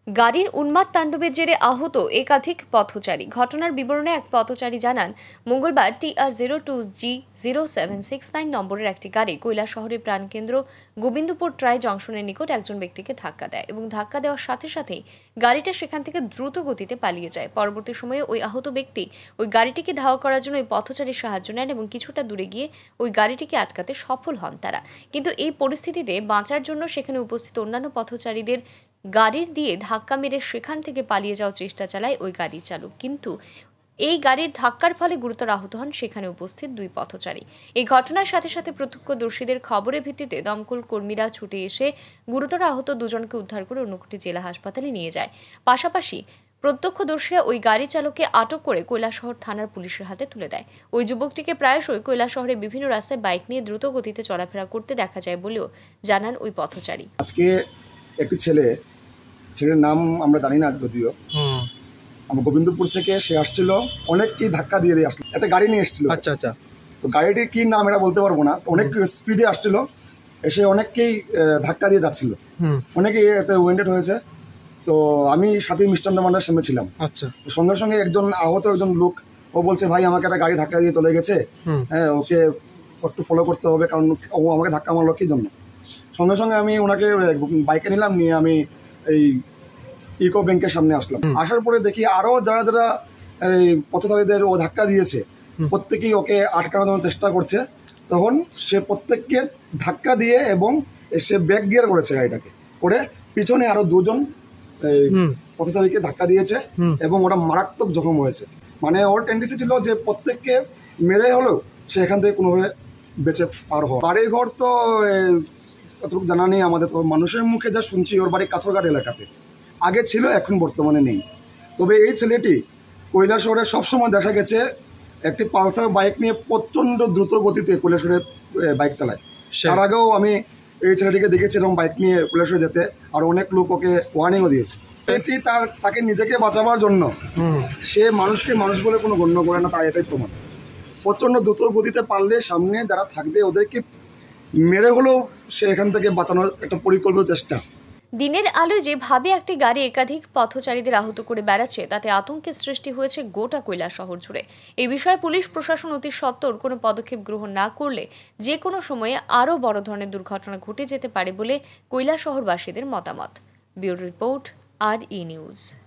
গাড়ির উন্মাদ তাণ্ডবের জেরে আহত একাধিক পথচারী। ঘটনার বিবরণে এক পথচারী জানান, মঙ্গলবার TR02G0769 নম্বরের একটি গাড়ি কৈলাসহরের প্রাণকেন্দ্র গোবিন্দপুর ট্রাই জংশনের নিকট একজন ব্যক্তিকে ধাক্কা দেয় এবং ধাক্কা দেওয়ার সাথে সাথেই গাড়িটা সেখান থেকে দ্রুত গতিতে পালিয়ে যায়। পরবর্তী সময়ে ওই আহত ব্যক্তি ওই গাড়িটিকে ধাওয়া করার জন্য ওই পথচারীর সাহায্য নেন এবং কিছুটা দূরে গিয়ে ওই গাড়িটিকে আটকাতে সফল হন তারা। কিন্তু এই পরিস্থিতিতে বাঁচার জন্য সেখানে উপস্থিত অন্যান্য পথচারীদের গাড়ির দিয়ে ধাক্কা মেরে সেখান থেকে পালিয়ে যাওয়ার চেষ্টা চালায় ওই গাড়ির চালক। কিন্তু এই গাড়ির ধাক্কার ফলে গুরুতর আহত হন সেখানে উপস্থিত দুই পথচারী। এই ঘটনার সাথে সাথে প্রত্যক্ষদর্শীদের খবরের ভিত্তিতে দমকল কর্মীরা ছুটে এসে গুরুতর আহত দুজনকে উদ্ধার করে অন্যকটি জেলা হাসপাতালে নিয়ে যায়। পাশাপাশি প্রত্যক্ষদর্শীরা ওই গাড়ি চালককে আটক করে কৈলাসহর থানার পুলিশের হাতে তুলে দেয়। ওই যুবকটিকে প্রায়শই কৈলাসহরে বিভিন্ন রাস্তায় বাইক নিয়ে দ্রুত গতিতে চলাফেরা করতে দেখা যায় বলেও জানান ওই পথচারী। আজকে একটি ছেলের নাম আমরা জানি না, যদিও আমার গোবিন্দপুর থেকে সে আসছিল, অনেককেই ধাক্কা দিয়ে আসলো, একটা গাড়ি নিয়ে এসেছিল। আচ্ছা আচ্ছা, তো গাড়িটির কি নাম এটা বলতে পারবো না। তো অনেক স্পিডে আসছিল, এসে অনেককেই ধাক্কা দিয়ে যাচ্ছিল, অনেকেই এতে ওয়েন্ডেড হয়েছে। তো আমি সাথে মিষ্টান্ন ভান্ডার সামনে ছিলাম। আচ্ছা, সঙ্গে সঙ্গে একজন লোক ও বলছে, ভাই আমাকে একটা গাড়ি ধাক্কা দিয়ে চলে গেছে, হ্যাঁ ওকে একটু ফলো করতে হবে, কারণ ও আমাকে ধাক্কা মারলো কি জন্য। সঙ্গে সঙ্গে আমি ওনাকে বাইকে নিলাম, নিয়ে আমি এই ইকো ব্যাংকের সামনে আসলাম। আসার পরে দেখি আরও যারা এই পথচারীদের ও ধাক্কা দিয়েছে প্রত্যেকেই ওকে আটকানোর জন্য চেষ্টা করছে। তখন সে প্রত্যেককে ধাক্কা দিয়ে এবং সে ব্যাক গিয়ার করেছে গাড়িটাকে, করে পিছনে আরও দুজন পথচারীকে ধাক্কা দিয়েছে এবং ওটা মারাত্মক জখম হয়েছে। মানে ওর টেন্ডেন্সি ছিল যে প্রত্যেককে মেরে হলেও সে এখান থেকে কোনোভাবে বেঁচে পার হওয়া। বাড়ির ঘর তো অতটুকু জানা নেই আমাদের, তো মানুষের মুখে যা শুনছি ওর বাড়ি কাছরঘাট এলাকাতে, আগে ছিল, এখন বর্তমানে নেই। তবে এই ছেলেটি কৈলাসহরে সবসময় দেখা গেছে একটি পালসার বাইক নিয়ে প্রচণ্ড দ্রুত গতিতে কৈলাসহরে বাইক চালায়। তার আগেও আমি এই ছেলেটিকে দেখেছি এরকম বাইক নিয়ে কৈলাসহরে যেতে, আর অনেক লোক ওকে ওয়ার্নিংও দিয়েছে। এটি তাকে নিজেকে বাঁচাবার জন্য সে মানুষকে মানুষ বলে কোনো গণ্য করে না, তার এটাই প্রমাণ। প্রচণ্ড দ্রুত গতিতে পারলে সামনে যারা থাকবে ওদেরকে মেরে হলেও সে এখান থেকে বাঁচানোর একটা পরিকল্পিত চেষ্টা। দিনের আলোয় যেভাবে একটি গাড়ি একাধিক পথচারীদের আহত করে বেড়াচ্ছে, তাতে আতঙ্কের সৃষ্টি হয়েছে গোটা কৈলাসহর জুড়ে। এই বিষয়ে পুলিশ প্রশাসন অতি সত্বর কোনো পদক্ষেপ গ্রহণ না করলে যে কোনো সময়ে আরও বড় ধরনের দুর্ঘটনা ঘটে যেতে পারে বলে কৈলাসহরবাসীদের মতামত। Bureau report, RE news.